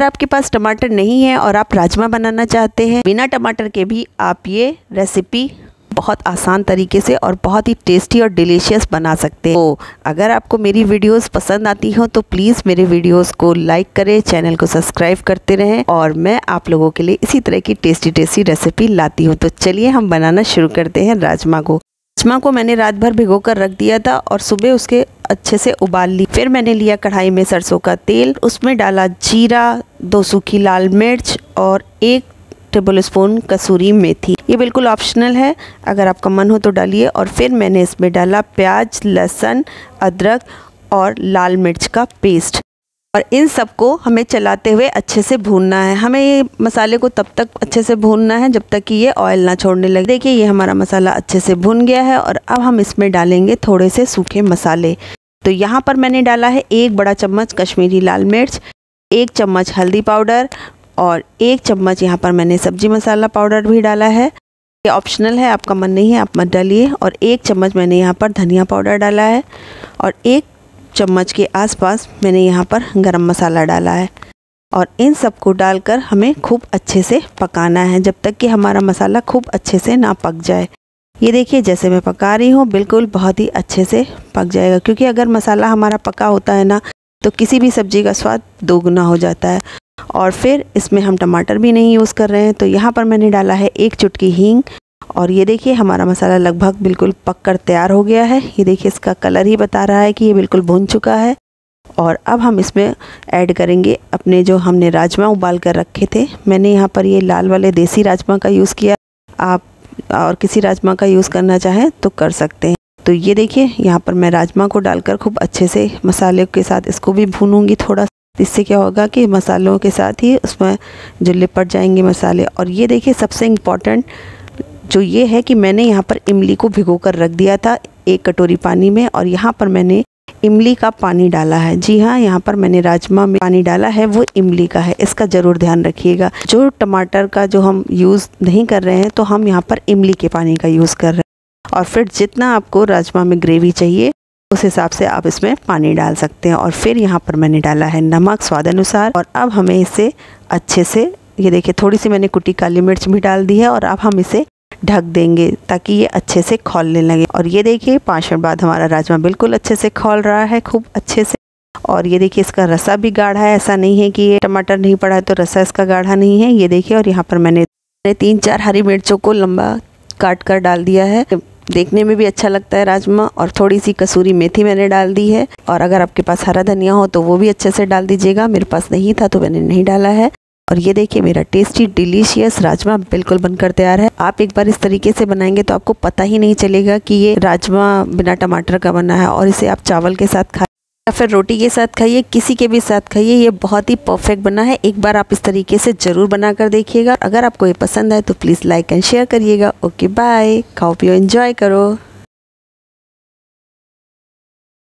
अगर आपके पास टमाटर नहीं है और आप राजमा बनाना चाहते हैं बिना टमाटर के भी, आप ये रेसिपी बहुत आसान तरीके से और बहुत ही टेस्टी और डिलीशियस बना सकते हैं। तो अगर आपको मेरी वीडियोस पसंद आती हो तो प्लीज़ मेरे वीडियोस को लाइक करें, चैनल को सब्सक्राइब करते रहें और मैं आप लोगों के लिए इसी तरह की टेस्टी टेस्टी रेसिपी लाती हूँ। तो चलिए हम बनाना शुरू करते हैं राजमा को। राजमा को मैंने रात भर भिगो कर रख दिया था और सुबह उसके अच्छे से उबाल ली। फिर मैंने लिया कढ़ाई में सरसों का तेल, उसमें डाला जीरा, 2 सूखी लाल मिर्च और 1 टेबलस्पून कसूरी मेथी। ये बिल्कुल ऑप्शनल है, अगर आपका मन हो तो डालिए। और फिर मैंने इसमें डाला प्याज, लहसुन, अदरक और लाल मिर्च का पेस्ट और इन सबको हमें चलाते हुए अच्छे से भूनना है। हमें ये मसाले को तब तक अच्छे से भूनना है जब तक कि ये ऑयल ना छोड़ने लगे। देखिए ये हमारा मसाला अच्छे से भुन गया है और अब हम इसमें डालेंगे थोड़े से सूखे मसाले। तो यहाँ पर मैंने डाला है 1 बड़ा चम्मच कश्मीरी लाल मिर्च, 1 चम्मच हल्दी पाउडर और 1 चम्मच यहाँ पर मैंने सब्जी मसाला पाउडर भी डाला है। ये ऑप्शनल है, आपका मन नहीं है आप मत डालिए। और 1 चम्मच मैंने यहाँ पर धनिया पाउडर डाला है और 1 चम्मच के आसपास मैंने यहाँ पर गरम मसाला डाला है। और इन सबको डालकर हमें खूब अच्छे से पकाना है जब तक कि हमारा मसाला खूब अच्छे से ना पक जाए। ये देखिए जैसे मैं पका रही हूँ बिल्कुल बहुत ही अच्छे से पक जाएगा, क्योंकि अगर मसाला हमारा पका होता है ना तो किसी भी सब्ज़ी का स्वाद दोगुना हो जाता है। और फिर इसमें हम टमाटर भी नहीं यूज़ कर रहे हैं। तो यहाँ पर मैंने डाला है 1 चुटकी हींग और ये देखिए हमारा मसाला लगभग बिल्कुल पक कर तैयार हो गया है। ये देखिए इसका कलर ही बता रहा है कि ये बिल्कुल भुन चुका है। और अब हम इसमें ऐड करेंगे अपने जो हमने राजमा उबाल कर रखे थे। मैंने यहाँ पर ये लाल वाले देसी राजमा का यूज़ किया, आप और किसी राजमा का यूज़ करना चाहें तो कर सकते हैं। तो ये देखिए यहाँ पर मैं राजमा को डालकर खूब अच्छे से मसाले के साथ इसको भी भूनूंगी थोड़ा। इससे क्या होगा कि मसालों के साथ ही उसमें जो लिपट जाएंगे मसाले। और ये देखिए सबसे इम्पॉर्टेंट जो ये है कि मैंने यहाँ पर इमली को भिगो कर रख दिया था 1 कटोरी पानी में और यहाँ पर मैंने इमली का पानी डाला है। जी हाँ, यहाँ पर मैंने राजमा में पानी डाला है वो इमली का है, इसका ज़रूर ध्यान रखिएगा। जो टमाटर का जो हम यूज़ नहीं कर रहे हैं तो हम यहाँ पर इमली के पानी का यूज़ कर रहे हैं। और फिर जितना आपको राजमा में ग्रेवी चाहिए उस हिसाब से आप इसमें पानी डाल सकते हैं। और फिर यहाँ पर मैंने डाला है नमक स्वाद अनुसार। और अब हमें इसे अच्छे से, ये देखिए थोड़ी सी मैंने कुटी काली मिर्च भी डाल दी है और अब हम इसे ढक देंगे ताकि ये अच्छे से खौलने लगे। और ये देखिए 5 मिनट बाद हमारा राजमा बिल्कुल अच्छे से खौल रहा है खूब अच्छे से। और ये देखिए इसका रसा भी गाढ़ा है, ऐसा नहीं है कि ये टमाटर नहीं पड़ा है तो रसा इसका गाढ़ा नहीं है। ये देखिए और यहाँ पर मैंने 3-4 हरी मिर्चों को लंबा काट कर डाल दिया है, देखने में भी अच्छा लगता है राजमा। और थोड़ी सी कसूरी मेथी मैंने डाल दी है और अगर आपके पास हरा धनिया हो तो वो भी अच्छे से डाल दीजिएगा। मेरे पास नहीं था तो मैंने नहीं डाला है। और ये देखिए मेरा टेस्टी डिलीशियस राजमा बिल्कुल बनकर तैयार है। आप एक बार इस तरीके से बनाएंगे तो आपको पता ही नहीं चलेगा कि ये राजमा बिना टमाटर का बना है। और इसे आप चावल के साथ खाइए या फिर रोटी के साथ खाइए, किसी के भी साथ खाइए, ये बहुत ही परफेक्ट बना है। एक बार आप इस तरीके से ज़रूर बना कर देखिएगा। अगर आपको ये पसंद आए तो प्लीज़ लाइक एंड शेयर करिएगा। ओके बाय, खाओ पियो एंजॉय करो।